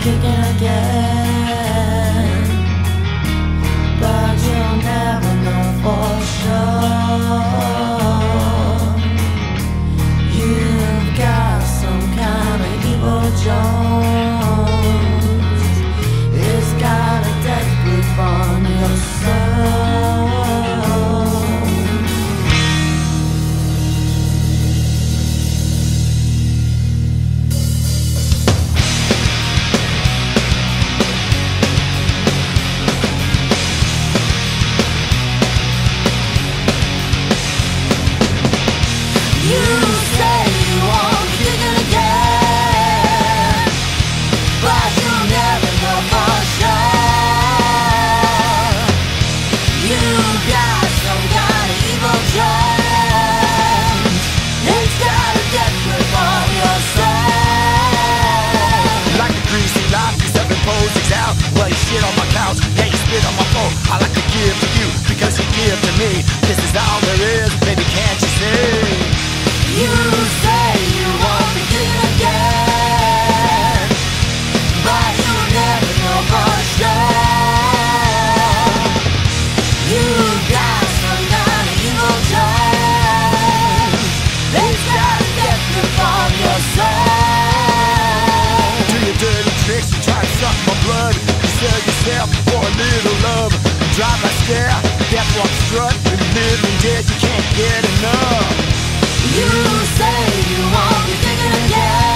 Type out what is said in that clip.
kicking again, but you'll never know for sure. You've got some kind of evil Jones. It's got a death grip on your soul. Shit on my couch, yeah, you spit on my phone. I like to give to you because you give to me. This is all there is, baby, can't you see? You say you want to get again, but you'll never know for sure. You got some kind of evil charge. It's got a death grip on your soul. Do your dirty tricks, you try to suck my blood. Sell yourself for a little love. Drive my stare, death walk strut. And living dead, you can't get enough. You say you want to dig it again.